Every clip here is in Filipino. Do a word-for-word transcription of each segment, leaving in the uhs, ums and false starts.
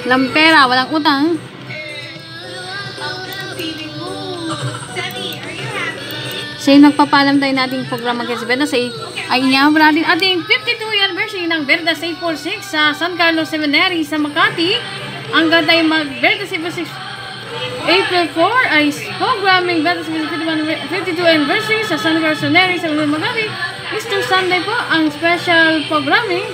Walang pera, walang utang. Siya yung nagpapalam tayo nating programa kasi Verda Say ay inyamon natin ating fifty-two anniversary ng Verda Say forty-six sa San Carlos Seminary sa Makati. Ang ganda tayo mag Verda Say forty-six April four ay programming Verda Say fifty-two anniversary sa San Carlos Seminary sa Makati. Easter Sunday po ang special programming.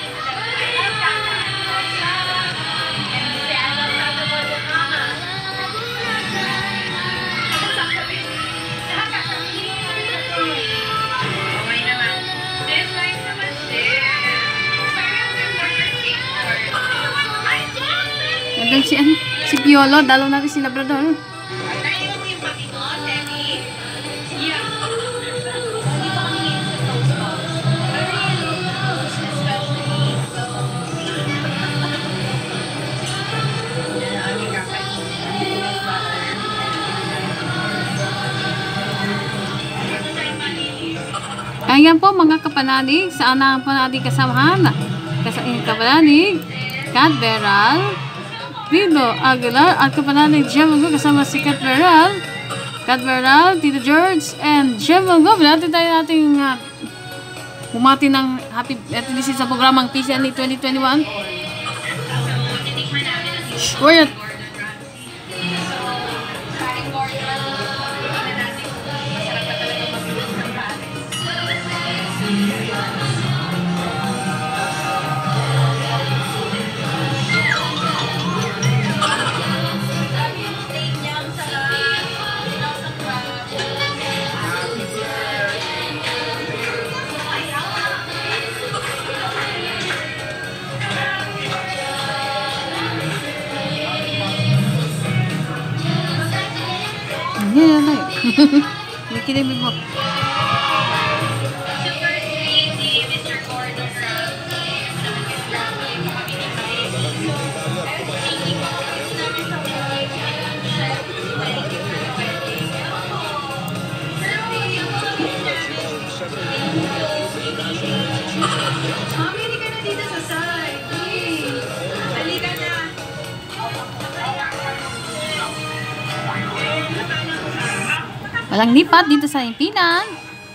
Dan si, si Piolo, dalaw natin si Labrador. Ayan po mga kapanalig, saan na po natin kasamahan? Kasama kapanalig, Kat Beral, Pido Aguilar at kapanalig Jemongo kasama si Kat Beral, Kat Beral, Tito George, and Jemongo. Bilati tayo nating uh, bumati ng happy birthday sa programang P C N A twenty twenty-one. Quiet! Yan, yan, yan. Nakikinig mo. Walang lipat dito sa impinan.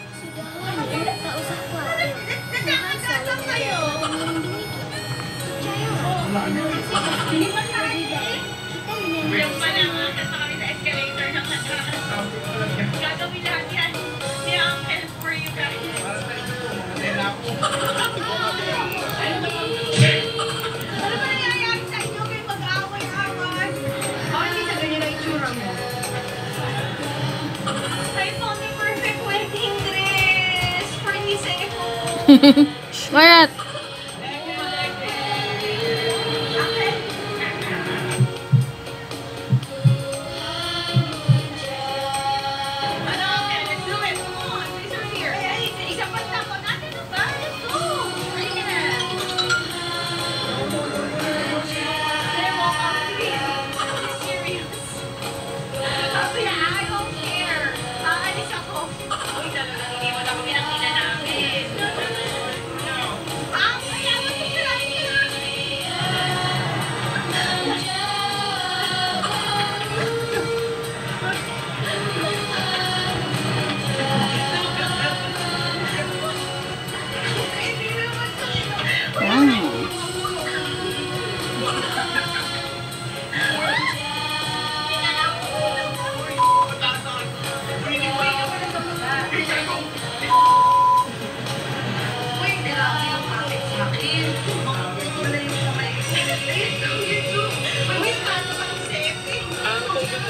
Quiet!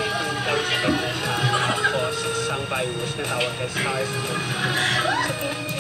Tapos isang virus na tawag as SARS.